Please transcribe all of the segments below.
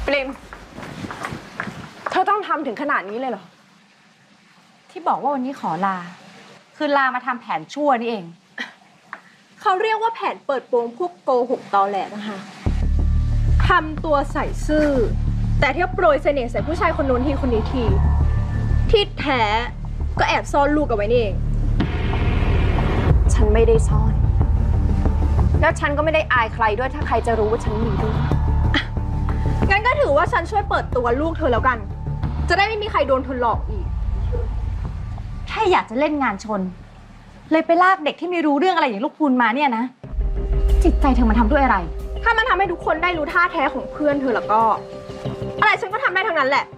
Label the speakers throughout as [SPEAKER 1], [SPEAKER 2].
[SPEAKER 1] ปริมเธอต้องทำถึงขนาดนี้เลยเหรอ
[SPEAKER 2] ที่บอกว่าวันนี้ขอลาคือลามาทำแผนชั่วนี่เอง
[SPEAKER 1] เขาเรียกว่าแผนเปิดโปงพวกโกหกตอแหลนะคะทำตัวใส่ซื่อแต่เที่ยวโปรยเสน่ห์ใส่ผู้ชายคนนู้นทีคนนี้ทีที่แท้ก็แอบซ่อนลูกเอาไว้นี่เองฉันไม่ได้ซ่อนแล้วฉันก็ไม่ได้อายใครด้วยถ้าใครจะรู้ว่าฉันมีลูกงั้นก็ถือว่าฉันช่วยเปิดตัวลูกเธอแล้วกันจะได้ไม่มีใครโดนเธอหลอกอีก
[SPEAKER 2] แค่อยากจะเล่นงานชนเลยไปลากเด็กที่ไม่รู้เรื่องอะไรอย่างลูกพูนมาเนี่ยนะจิตใจเธอมาทำด้วยอะไร
[SPEAKER 1] ถ้ามันทำให้ทุกคนได้รู้ท่าแท้ของเพื่อนเธอแล้วก็อะไรฉันก็ทำได้ทั้งนั้นแหละ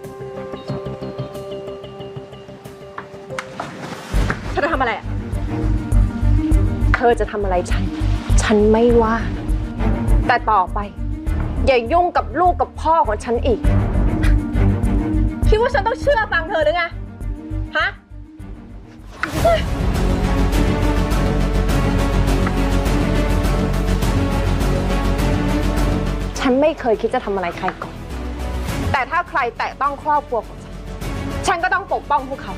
[SPEAKER 1] เธอจะทำอะไรอ่ะเธอจะทำอะไรฉันไม่ว่าแต่ต่อไปอย่ายุ่งกับลูกกับพ่อของฉันอีกคิดว่าฉันต้องเชื่อฟังเธอหรือไงฮะฉันไม่เคยคิดจะทำอะไรใครก่อนแต่ถ้าใครแตะต้องครอบครัวของฉันก็ต้องปกป้องพวกเขา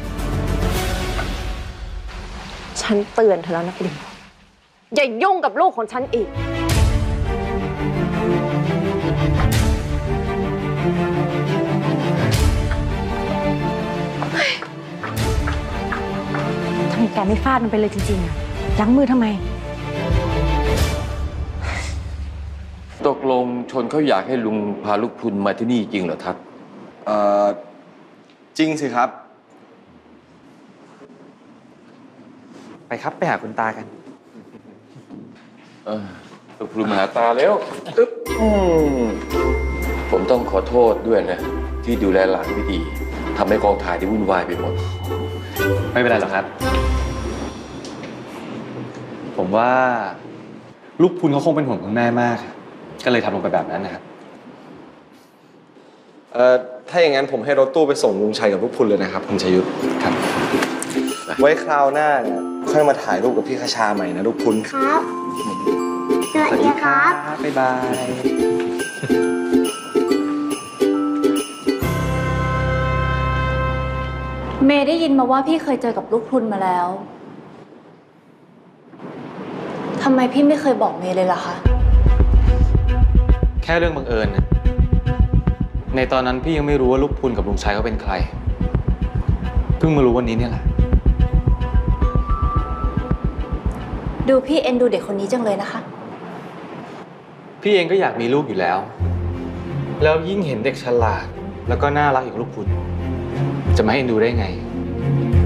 [SPEAKER 1] ฉันเตือนเธอแล้วนะพี่ดิมอย่ายุ่งกับลูกของฉันอีก
[SPEAKER 2] ทำไมแกไม่ฟาดมันไปเลยจริงๆอะยั้งมือทำไม
[SPEAKER 3] ตกลงชนเขาอยากให้ลุงพาลูกพรุนมาที่นี่จริงเหรอทัศน์
[SPEAKER 4] จริงสิครับไปครับไปหาคุณตากัน
[SPEAKER 3] ลูกพรุนมาหาตาแล้วผมต้องขอโทษด้วยนะที่ดูแลหลานไม่ดีทำให้กองถ่ายที่วุ่นวายไปหมด
[SPEAKER 4] ไม่เป็นไรหรอกครับผมว่าลูกพรุนเขาคงเป็นห่วงคุณแม่มากก็เลยทำลงไปแบบนั้นนะครับถ้าอย่างนั้นผมให้รถตู้ไปส่งลุงชัยกับลูกพรุนเลยนะครับคุณชัยยุทธครับไว้คราวหน้าเนี่ยค่อยมาถ่ายรูปกับพี่คชาใหม่นะลูกพรุน
[SPEAKER 5] ครับสวัสดีครับ
[SPEAKER 4] บ๊ายบาย
[SPEAKER 2] เมย์ได้ยินมาว่าพี่เคยเจอกับลูกพรุนมาแล้วทำไมพี่ไม่เคยบอกเมย์เลยล่ะคะ
[SPEAKER 4] แค่เรื่องบังเอิญนะในตอนนั้นพี่ยังไม่รู้ว่าลูกพรุนกับลุงชัยเขาเป็นใครเพิ่งมารู้วันนี้เนี่ยแหละ
[SPEAKER 2] ดูพี่เอ็นดูเด็กคนนี้จังเลยนะคะ
[SPEAKER 4] พี่เองก็อยากมีลูกอยู่แล้วแล้วยิ่งเห็นเด็กฉลาดแล้วก็น่ารักอย่างลูกพรุนจะไม่เอ็นดูได้ไง